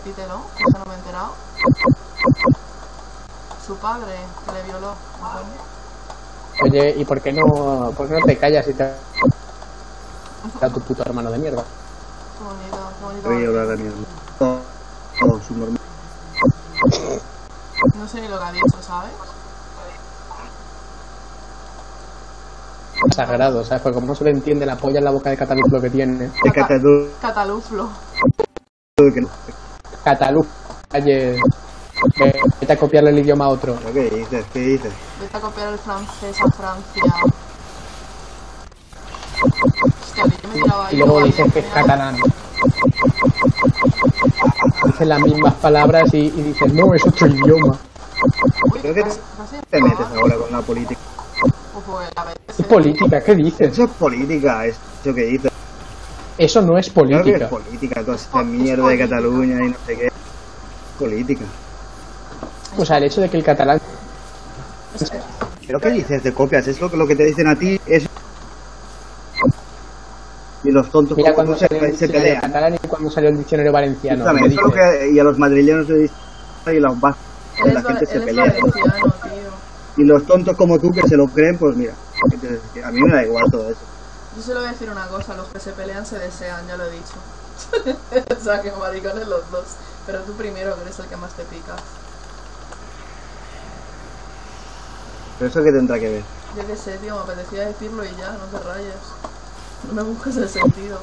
repítelo, que eso no me he enterado. Su padre, que le violó. Oye, ¿y por qué no te callas y te a tu puto hermano de mierda? Qué bonito, qué bonito. Voy a hablar de mierda. Todo subnormal. No sé ni lo que ha dicho, ¿sabes? Sagrado, ¿sabes? Porque como no se le entiende la polla en la boca de Cataluflo que tiene. Cataluflo. Cataluflo. Oye, vete a copiarle el idioma a otro. ¿Qué dices? ¿Qué dices? Vete a copiar el francés a Francia. Hostia, que yo me tiraba ahí. Y luego dices que es catalán. Dices las mismas palabras y dices, no, es otro idioma. Creo que te metes ahora con la política. ¿Qué política? ¿Qué dices? Eso es política, eso que dices. Eso no es Claro que política. es política, toda esta mierda de Cataluña y no sé qué. Política. O sea, el hecho de que el catalán... ¿Pero qué dices de copias? Es lo que te dicen a ti, es... Y los tontos Mira como cuando tú salió el se diccionario pelean. catalán y cuando salió el diccionario valenciano. Escúchame, eso es lo que, y a los madrileños le dicen y los vascos, la gente se pelea. Valenciano, tío. Y los tontos como tú que se lo creen, pues mira, a mí me da igual todo eso. Yo solo voy a decir una cosa, los que se pelean se desean, ya lo he dicho. O sea, que maricones los dos. Pero tú primero, que eres el que más te pica. Pero eso que tendrá que ver. Yo qué sé, tío, me apetecía decirlo y ya, no te rayes. No me busques el sentido.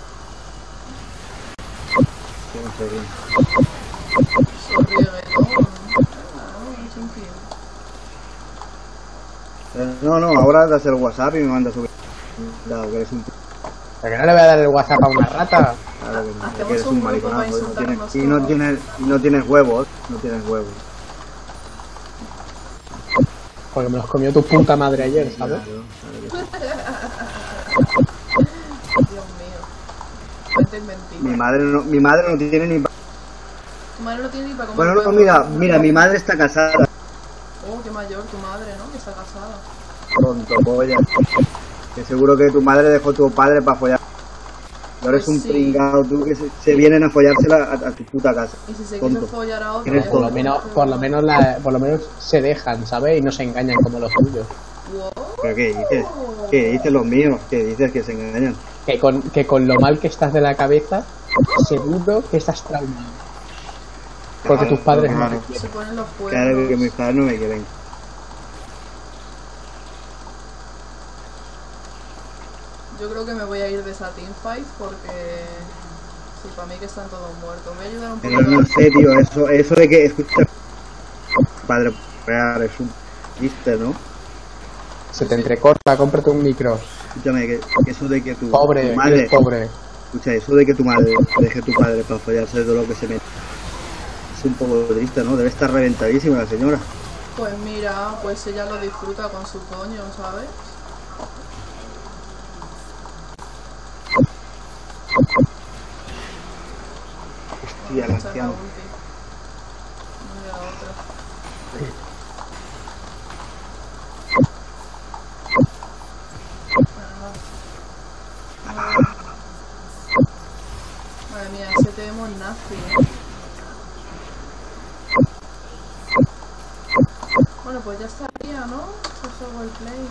Yo no sé bien. Sorríe, No, ahora das el WhatsApp y me mandas un... Claro, que eres un... ¿Por qué no le voy a dar el WhatsApp a una rata? Claro que no, Hacemos que eres un un grupo para mariconazo. insultarnos Y no tienes huevos. No tienes huevos. Porque me los comió tu puta madre ayer, ¿sabes? Claro que sí. Dios mío. Cuenten mentiras. Mi madre no tiene ni... Tu madre no tiene ni para comer. Bueno, no, huevos. mira, mi madre está casada. Oh, qué mayor tu madre, ¿no? Que está casada. Tonto, polla. Que seguro que tu madre dejó a tu padre para follar. Ahora Pues es un sí. pringado tú que se vienen a follársela a tu puta casa. Y si se Tonto. quiso follar a otro... Eres ya Por lo no menos, sé, por lo menos se dejan, ¿sabes? Y no se engañan como los tuyos. Wow. ¿Pero qué dices? ¿Qué dices los míos? ¿Qué dices que se engañan? Que con lo mal que estás de la cabeza, seguro que estás traumado. Porque tus padres no te Se quieren. ponen los cuernos. Claro que mis padres no me quieren. Yo creo que me voy a ir de esa teamfight porque... Sí, para mí que están todos muertos. Voy a ayudar un Pero poquito. no sé, tío, eso de que... Escucha, padre, real, es un triste, ¿no? Se te entrecorta, cómprate un micro. Escúchame, que eso de que tu Pobre, madre... eres pobre. Escucha, eso de que tu madre deje a tu padre para follarse de lo que se mete. Es un poco triste, ¿no? Debe estar reventadísima la señora. Pues mira, pues ella lo disfruta con su coño, ¿sabes? Hostia, la Esa es la anciana. ulti. Mira la otra. Madre mía, ese te vemos nazi, Bueno, pues ya estaría, ¿no? Eso es el play.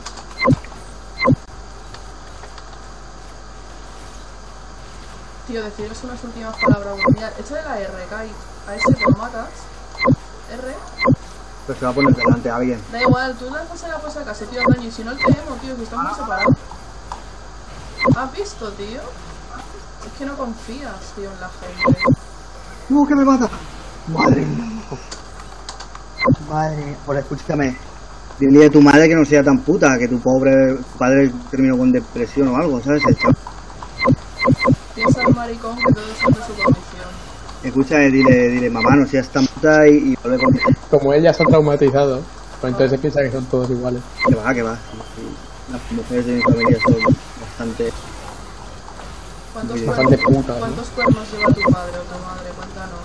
Tío, deciros unas últimas palabras. Mira, échale la R, Kai. A ese te lo matas. R. Pues se va a poner delante a alguien. Da igual, tú lanzas a la cosa casi, tío, al daño. Y si no, el tenemos, tío, que estamos separados. ¿Has visto, tío? Es que no confías, tío, en la gente. ¡No, que me mata! ¡Madre mía! Madre, pues escúchame. Dile a tu madre que no sea tan puta, que tu pobre padre terminó con depresión o algo, ¿sabes? Piensa el maricón que todos son de su condición. Escúchame, dile, mamá, no seas tan puta y vuelve con... Como él ya está traumatizado, pues entonces se piensa que son todos iguales. Que va, que va. Las mujeres de mi familia son bastante... ¿Cuántos Bastante cuernos, puta, ¿no? ¿Cuántos cuernos lleva tu padre o tu madre? Cuéntanos.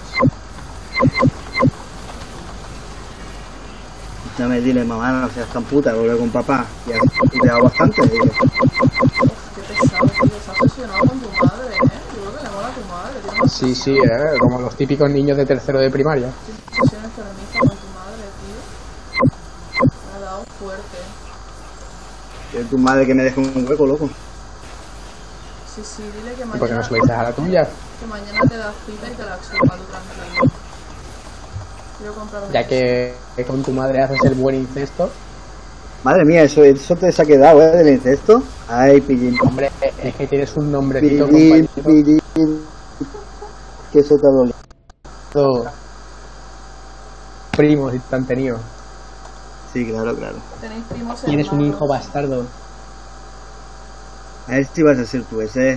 Escúchame, dile, mamá, no seas tan puta, vuelve con papá. Y has cuidado bastante. Dile. Qué pesado, tío. Estás obsesionado con tu madre, ¿eh? Yo creo que le mola a tu madre. Tiene una Sí, sí, como los típicos niños de tercero de primaria. Tienes sesiones enfermiza con tu madre, tío. Me ha dado fuerte. Es tu madre que me deja un hueco, loco. Sí, sí, dile que ¿Y por qué no mañana, se lo dices a la tuya? que mañana te das cita y te la chupa tú tranquilo. Quiero comprarme Ya que con tu madre haces el buen incesto. Madre mía, eso te se ha quedado, del incesto. Ay, pillín. Hombre, es que tienes un nombrecito, Pillín, compañero. pillín. Que eso te ha dolido. Primos y te han tenido. Sí, claro, claro. Tenéis primos Tienes un hermanos. hijo bastardo. A ver si vas a ser tú ese.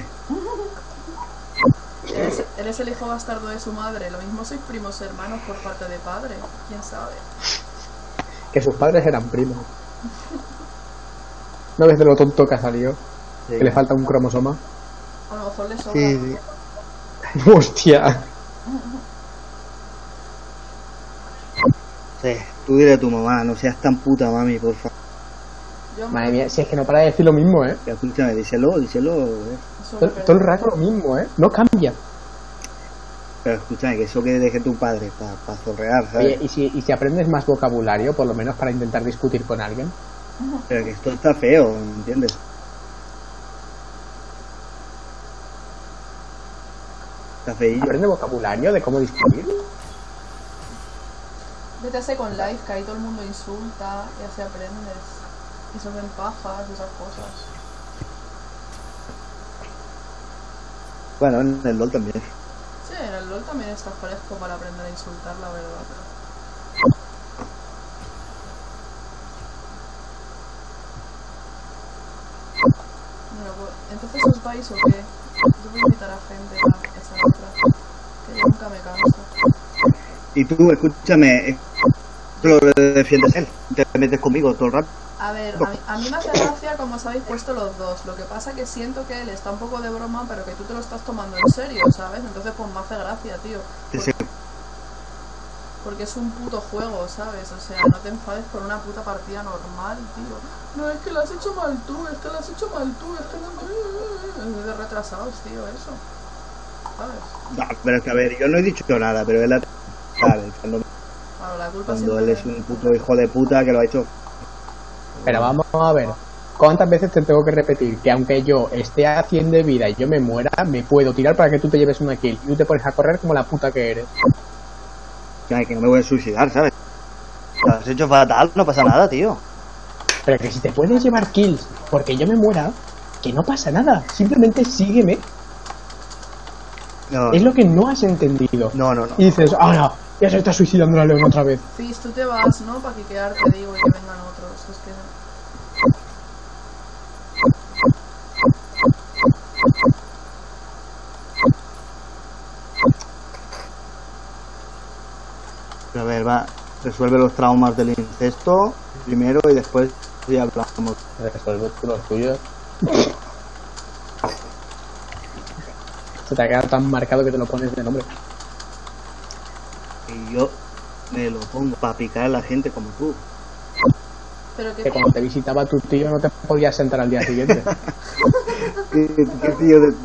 Eres el hijo bastardo de su madre. Lo mismo sois primos hermanos por parte de padre. ¿Quién sabe? Que sus padres eran primos. ¿No ves de lo tonto que ha salido? Sí. Que le falta un cromosoma. A lo mejor le sobra. Sí, sí. Hostia. Sí, tú dile a tu mamá, no seas tan puta, mami, por favor. Yo Madre mía, si es que no para de decir lo mismo, ¿eh? Ya, escúchame, díselo. Todo el rato lo mismo, ¿eh? No cambia. Pero escúchame, que eso que deje tu padre para zorrear, ¿sabes? Oye, y si aprendes más vocabulario, por lo menos para intentar discutir con alguien. Pero que esto está feo, ¿entiendes? Está feillo. Aprende vocabulario de cómo discutir. Vete a Second Life, que ahí todo el mundo insulta y así aprendes. Y se hacen pajas y esas cosas. Bueno, en el LOL también. Sí, en el LoL también está fresco para aprender a insultar, la verdad. Bueno, pues, ¿entonces os vais o qué? Yo voy a invitar a gente a esa otra. Que yo nunca me canso. Y tú, escúchame, tú lo defiendes él, te metes conmigo todo el rato. A ver, a mí me hace gracia como os habéis puesto los dos. Lo que pasa que siento que él está un poco de broma, pero que tú te lo estás tomando en serio, ¿sabes? Entonces pues me hace gracia, tío. Porque es un puto juego, ¿sabes? O sea, no te enfades por una puta partida normal, tío. No, es que lo has hecho mal tú, es que lo has hecho mal tú, es que no... Es de retrasados, tío, eso. ¿Sabes? No, pero es que a ver, yo no he dicho nada, pero él ¿sabes? Claro, la culpa Cuando siempre él es un puto hijo de puta que lo ha hecho. Pero vamos a ver. ¿Cuántas veces te tengo que repetir que aunque yo esté a 100 de vida y yo me muera, me puedo tirar para que tú te lleves una kill? Y tú te pones a correr como la puta que eres. Que no me voy a suicidar, ¿sabes? Lo has hecho fatal, no pasa nada, tío. Pero que si te puedes llevar kills porque yo me muera, que no pasa nada. Simplemente sígueme. No, Es lo que no has entendido. no. Y dices, ahora, ya se está suicidando la león otra vez. Fizz, tú te vas, ¿no? Para quiquear, te digo, y que vengan otros. Es que... A ver, va, resuelve los traumas del incesto primero y después ya hablamos. Resuelve tú los tuyos. Se te ha quedado tan marcado que te lo pones de nombre. Y yo me lo pongo para picar a la gente como tú. Pero Que cuando te visitaba tu tío no te podías sentar al día siguiente. ¿Qué tío de...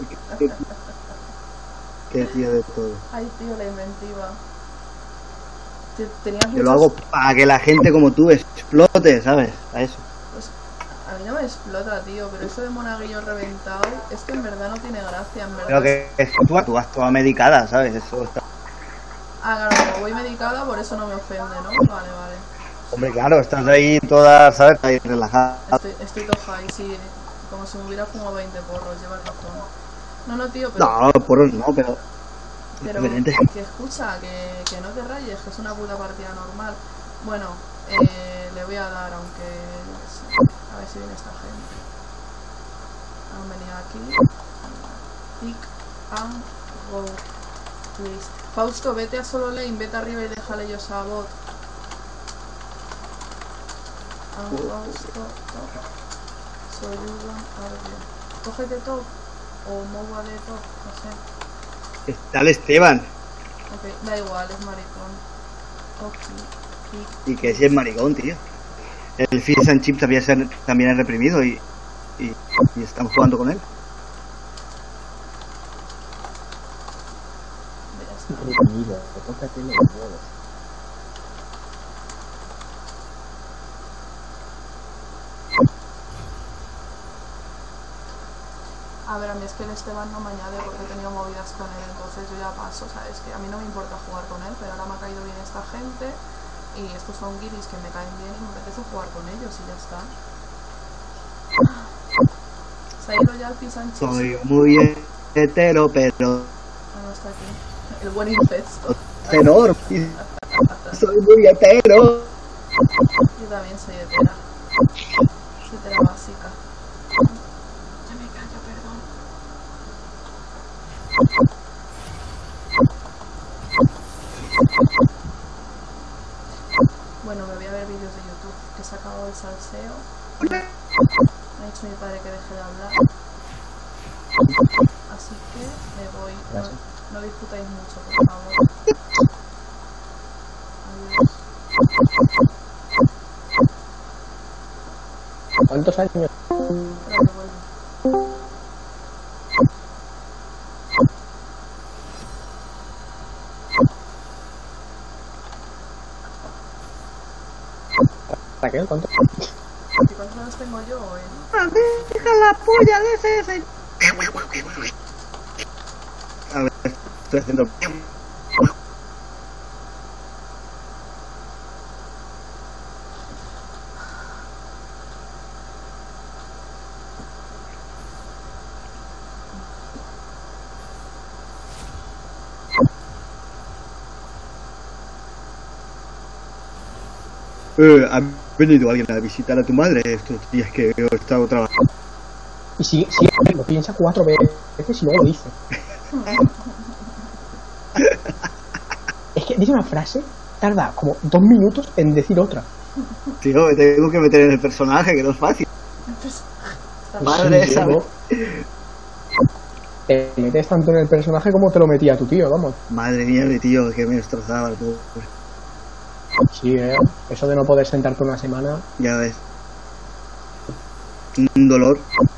Qué tío de todo. Ay, tío, la inventiva. Tenías Yo lo muchas- hago para que la gente como tú explote, ¿sabes? A eso. Pues, a mí no me explota, tío, pero eso de monaguillo reventado es que en verdad no tiene gracia, en verdad. Pero que es que tú vas toda medicada, ¿sabes? Eso está... Ah, claro, como voy medicada, por eso no me ofende, ¿no? Vale, vale. Hombre, claro, estás ahí toda, ¿sabes? Ahí relajada. Estoy toja ahí, sí, como si me hubiera fumado 20 porros, llevas razón. No, tío, pero... No, por no, pero... Pero diferente. que escucha, que no te rayes, que es una puta partida normal. Bueno, le voy a dar, aunque... A ver si viene esta gente. Han venido aquí. Pick and go, please. Fausto, vete a solo lane, vete arriba y déjale ellos a bot. And Fausto, top. Soyudan, Arvio. Cógete top. O Mowa de top, no sé. Está el Esteban. Ok, da igual, es maricón. Ok, Y que ese es maricón, tío. El Fish and Chip también es reprimido y estamos jugando con él. está haciendo los huevos. A ver, a mí es que el Esteban no me añade porque he tenido movidas con él, entonces yo ya paso, ¿sabes? Que a mí no me importa jugar con él, pero ahora me ha caído bien esta gente y estos son guiris que me caen bien y me apetece jugar con ellos y ya está. Se ha ido ya el Pisanchis. Soy muy hetero, pero... Ah, no está aquí. El buen incesto. Tenor. Soy muy hetero. Yo también soy hetera. Soy hetera básica. Ya me callo, perdón. Bueno, me voy a ver vídeos de YouTube, que se ha acabado el salseo. Me ha dicho mi padre que deje de hablar. Así que me voy. No discutáis mucho, por favor. Adiós. ¿Cuántos años? Espera que vuelvo. Raquel, ¿cuántos? ¿Y cuántos años tengo yo hoy? Deja la polla de ese. A ver, estoy haciendo... ¿ha venido alguien a visitar a tu madre estos días que yo he estado trabajando? Y si lo piensa 4 veces y luego lo dice. Es que dice una frase, tarda como 2 minutos en decir otra. Tío, me tengo que meter en el personaje, que no es fácil. Madre Sí, esa. luego te metes tanto en el personaje como te lo metía tu tío, vamos. Madre mía, mi tío, que me destrozaba el pobre. Sí, eso de no poder sentarte una semana. Ya ves. Un dolor.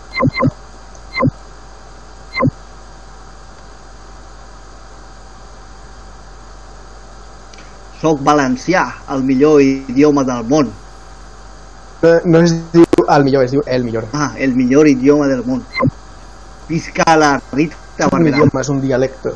Soc valencià, el millor idioma del món. No es al millor, es el millor. Ah, el millor idioma del món. Visca la Rita Un Barberà. idioma es un dialecto.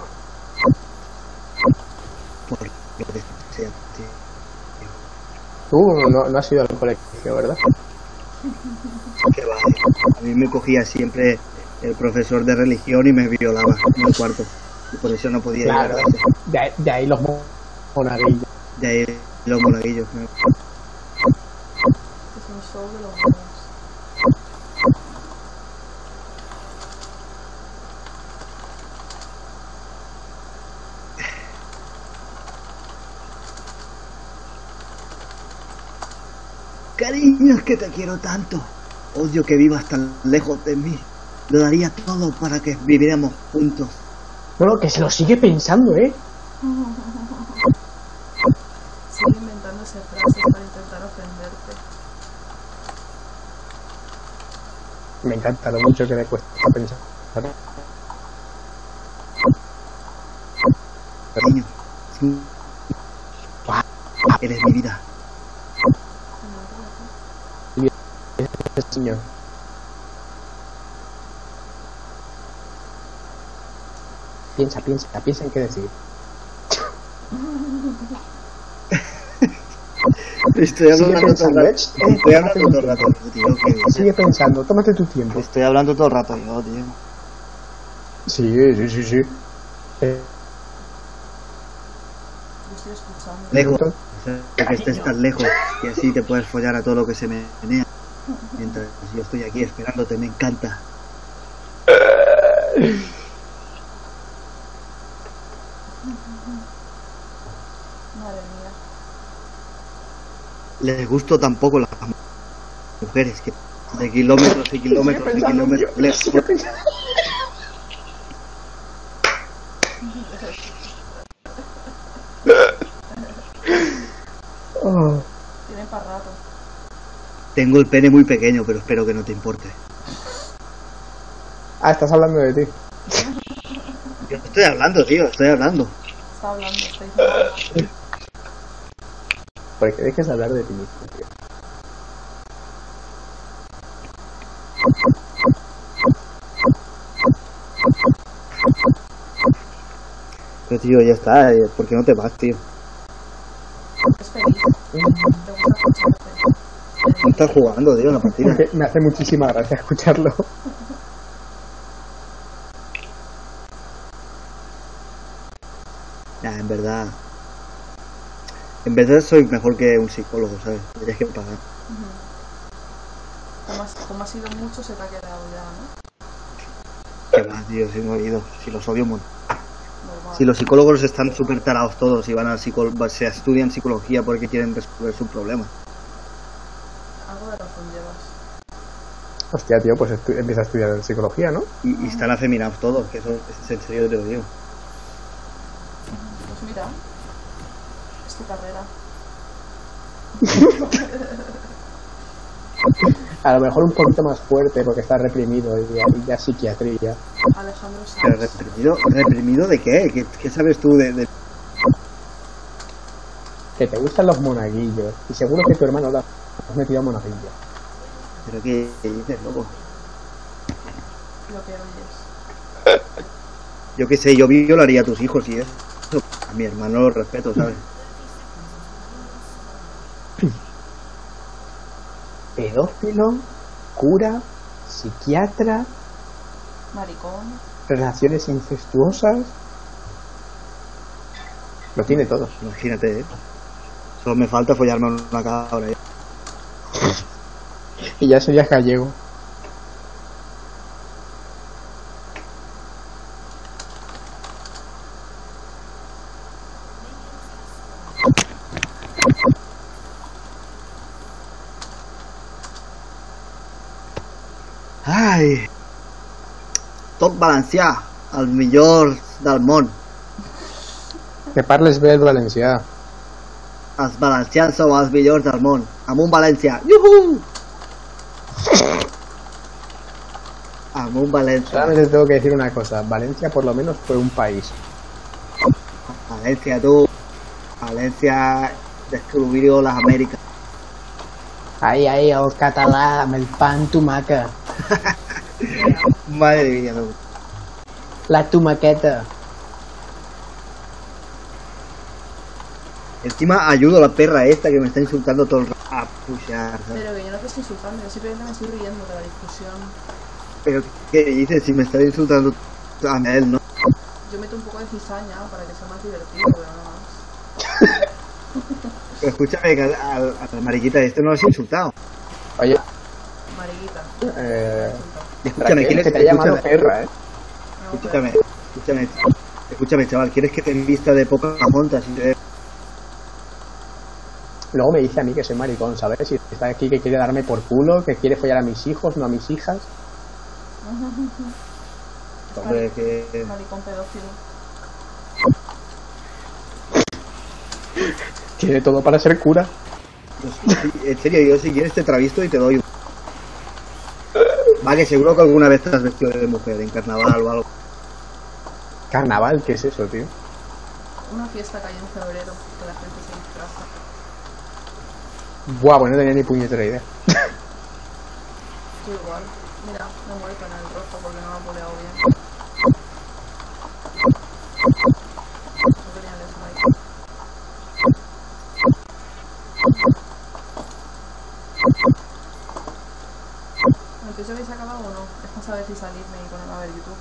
Por lo que sea, tío. Tú no has ido al colegio, ¿verdad? Que va. A mí me cogía siempre el profesor de religión y me violaba en el cuarto. Y por eso no podía ir a Claro, clase. de ahí los monaguillos. De ahí los monaguillos. ¿No? Es un show de los huevos. Cariño, es que te quiero tanto. Odio que vivas tan lejos de mí. Lo daría todo para que viviéramos juntos. Bueno, que se lo sigue pensando, ¿eh? Sigue inventándose frases para intentar ofenderte. Me encanta lo mucho que le cuesta pensar. Cariño, tú eres mi vida. Señor. Piensa en qué decir. Estoy Sigue hablando todo pensando, el rato. Estoy hablando todo el rato, tío. Sigue pensando, tómate tu tiempo. Estoy hablando todo el rato yo, tío. Sí. Yo estoy escuchando. Lejos. O sea, que estés tan lejos y así te puedes follar a todo lo que se menea. Mientras yo estoy aquí esperándote, me encanta. Madre mía. Les gusto tampoco las mujeres que de kilómetros y kilómetros y kilómetros lejos. Oh. Tiene para rato. Tengo el pene muy pequeño, pero espero que no te importe. Ah, estás hablando de ti. Yo estoy hablando, tío, estoy hablando. Está está hablando, está diciendo algo. Porque dejes hablar de ti mismo, tío. Pero tío, ya está, ¿por qué no te vas, tío? Es feliz. Me gusta escucharte. No estás jugando, tío, en la partida. Porque me hace muchísima gracia escucharlo. Nah, en verdad. En verdad soy mejor que un psicólogo, ¿sabes? Tendrías que pagar. Como ha sido mucho, se te ha quedado ya, ¿no? Qué va, tío, si no he ido. Si los odio un montón. Normal. Si los psicólogos están súper tarados todos y van al se estudian psicología porque quieren resolver su problema. Algo de razón llevas. Hostia, tío, pues empieza a estudiar psicología, ¿no? Y están afeminados todos, que eso es en serio te lo digo. Pues mira, es tu carrera. A lo mejor un poquito más fuerte porque está reprimido y ya psiquiatría. Alejandro Pero Sanz. ¿reprimido de qué? ¿Qué sabes tú de...? Que te gustan los monaguillos. Y seguro que tu hermano lo has metido a monaguillo. ¿Pero qué dices, loco? Lo que oyes. Yo qué sé, yo violaría a tus hijos y eso. A mi hermano lo respeto, ¿sabes? Pedófilo, cura, psiquiatra, Maricón. relaciones incestuosas. Lo tiene todo. Imagínate, ¿eh? Solo me falta follarme una cabra. Y ya serías gallego. Ai! Tot valencià, el millor del món. Que parles bé el valencià. Els valencians som els millors del món. Amunt València. Yuhu! Amunt València. Solamente te tengo que decir una cosa. Valencia por lo menos fue un país. València, tu. València descubrió las Américas. Ahí, el català, amb el pan tomaca. Madre mía, loco. La tomaqueta. Encima ayudo a la perra esta que me está insultando todo el rato a pushar, ¿sabes? Pero que yo no te estoy insultando, yo simplemente me estoy riendo de la discusión. Pero ¿qué dices? Si me está insultando a él, ¿no? Yo meto un poco de cizaña para que sea más divertido, pero nada más. Pero escúchame, que a la mariquita este no lo has insultado. Oye, Mariquita. Escúchame, Raquel, ¿quieres que te ha llamado escúchame, perra, escúchame, chaval, ¿quieres que te invista de Pocahontas? Luego me dice a mí que soy maricón, ¿sabes? Si está aquí que quiere darme por culo, que quiere follar a mis hijos, no a mis hijas. Hombre, que... Maricón pedófilo. Tiene todo para ser cura. En serio, yo si quieres te travisto y te doy un... Va, que seguro que alguna vez te has vestido de mujer en carnaval o algo. Carnaval, ¿qué es eso, tío? Una fiesta que hay en febrero, que la gente se disfraza. Buah, pues no tenía ni puñetera idea. Yo igual. Mira, me he muerto en el rojo porque no lo he boleado bien. No tenía el smite. ¿Entonces habéis acabado o no? Es para saber si salirme y ponerme a ver YouTube.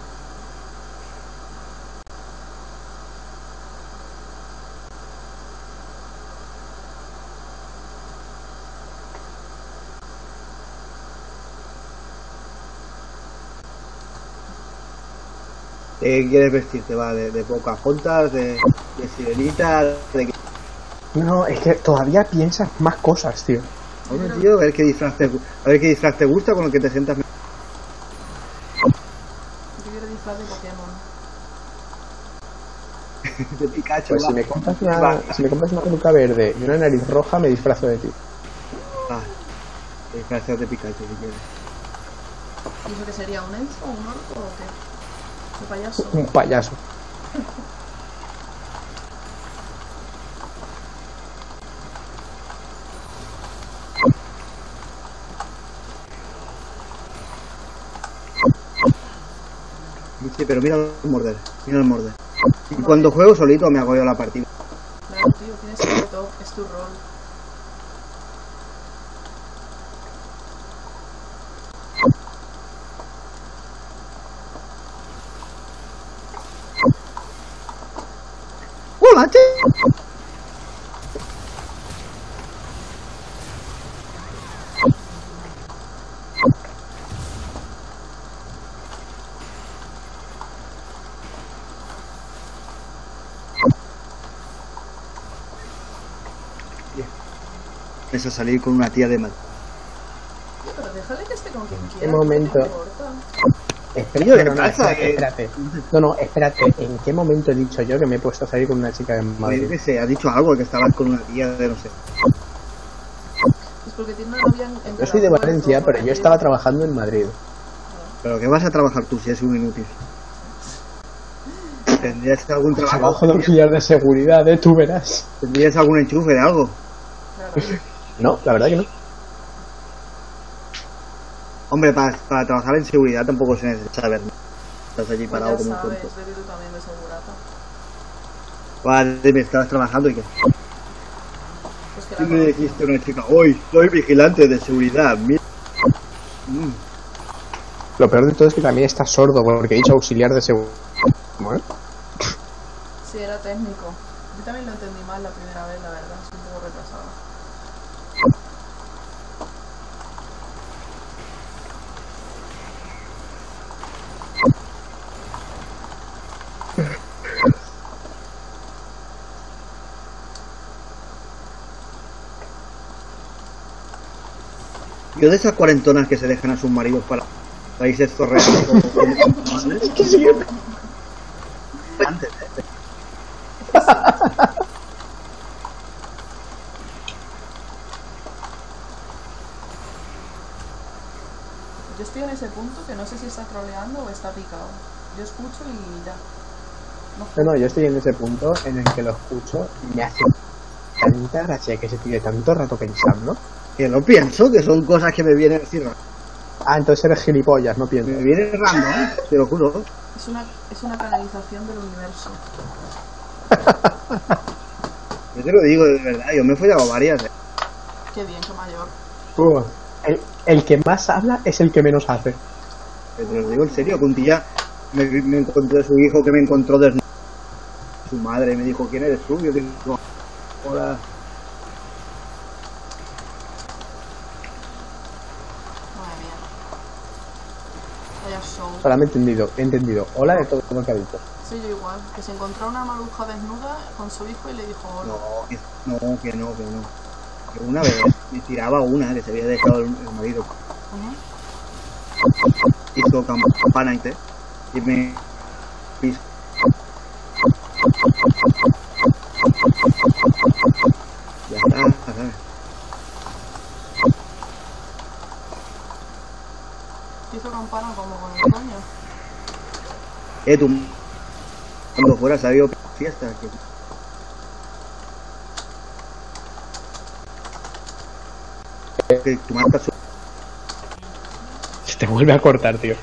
¿Qué quieres vestirte? Va, de Pocahontas, de Sirenita, de... No, es que todavía piensas más cosas, tío. Hombre, tío, a ver qué disfraz te gusta con el que te sientas. Yo quiero disfraz de Pokémon. De Pikachu, Pues va. si me compras una peluca verde y una nariz roja, me disfrazo de ti. Va, te disfrazas de Pikachu si quieres. ¿Y eso qué sería? ¿Un elfo, un orco o qué? ¿Un payaso? Un payaso. Sí, pero mira el morder. Mira el morder. Y cuando juego solito me hago yo la partida. Claro, tío, tienes que ir top, es tu rol. ¡Hola, che! Es a salir con una tía de mal. Tío, pero déjale que esté con quien ¿Qué quiera. momento? No me importa. Espera, Tío, ¿qué no, no, pasa? espérate. No, no, espérate. ¿En qué momento he dicho yo que me he puesto a salir con una chica de Yo Madrid? qué sé, ha dicho algo que estabas con una tía de no sé. Es porque tiene una novia en Yo soy de Valencia, pero yo estaba trabajando en Madrid. ¿Pero qué vas a trabajar tú si es un inútil? ¿Tendrías algún Trabajo trabajo? de auxiliar de seguridad, tú verás. ¿Tendrías algún enchufe de algo? Claro. No, la verdad que no. Hombre, para trabajar en seguridad tampoco se necesita saber. Estás allí Pues parado ya como un sabes, tonto. vete tú también de segurata. Vale, me estabas trabajando y qué. Pues que Tú la me conocí. dijiste a una chica, hoy soy vigilante de seguridad. Mira. Lo peor de todo es que también está sordo porque he dicho auxiliar de seguridad. ¿Cómo, Sí, era técnico. Yo también lo entendí mal la primera vez, la verdad. Soy un poco retrasado. Yo de esas cuarentonas que se dejan a sus maridos para países zorreando Es que sí. antes, Yo estoy en ese punto que no sé si está troleando o está picado. Yo escucho y ya. No, yo estoy en ese punto en el que lo escucho y me hace tanta gracia que se tire tanto rato pensando. que no pienso, que son cosas que me vienen así raras. Ah, entonces eres gilipollas, no pienso. Me vienen random, te lo juro. Es una canalización del universo. Yo te lo digo de verdad, yo me he follado varias. Qué bien, qué mayor. El que más habla es el que menos hace. Te lo digo en serio, que un día me encontré a su hijo que me encontró desnudo. Su madre me dijo, ¿quién eres tú? Yo digo, hola. Madre mía. Vaya show. Solamente he entendido. Hola de todo lo que ha dicho. Sí, yo igual. Que se encontró una maruja desnuda con su hijo y le dijo hola. Que no. Que una vez me tiraba una que se había dejado el marido. Ujú. Hizo campana y me piso. Ya está, ¿sabes? Hizo campana como con el coño. Tú, cuando fuera ha habido fiesta. Que tu marca su... Se te vuelve a cortar, tío.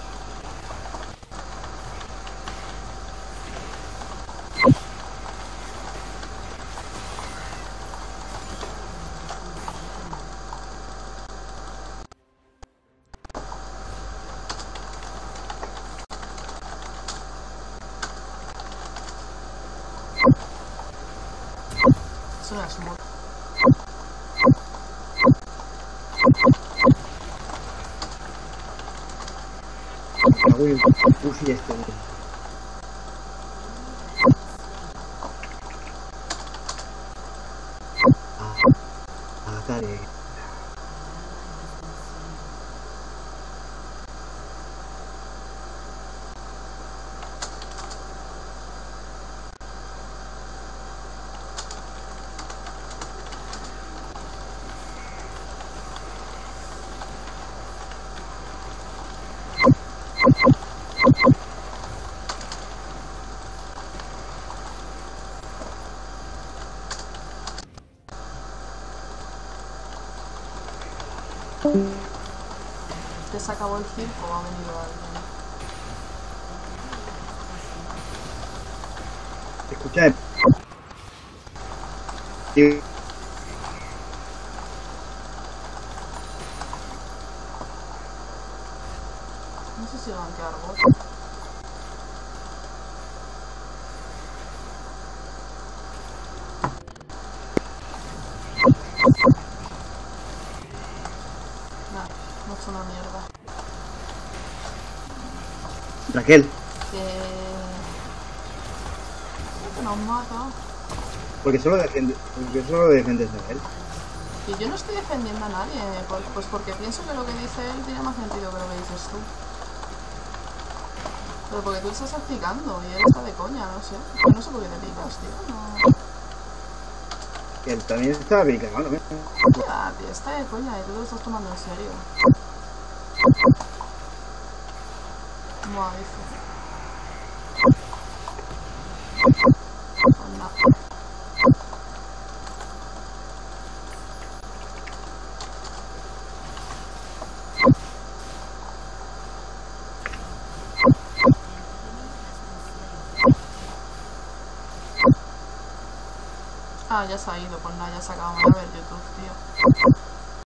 Eso era su moto. Uy, pussy este. Dale. ¿Ya se acabó el circo o ha venido alguien? Ya. Y- No sé si van a quedar botas. Nah, no es una mierda. Raquel, Que nos mata. porque solo defiendes a él. Y yo no estoy defendiendo a nadie, pues porque pienso que lo que dice él tiene más sentido que lo que dices tú. Pero porque tú estás explicando y él está de coña, no sé. Yo no sé por qué te picas, tío. No. Que él también estaba picado, ¿no? Ya, tío, está de coña y tú te lo estás tomando en serio. Buah, dice. Pues nada. Ah, ya se ha ido, pues nada, ya se acaba de ver YouTube, tío.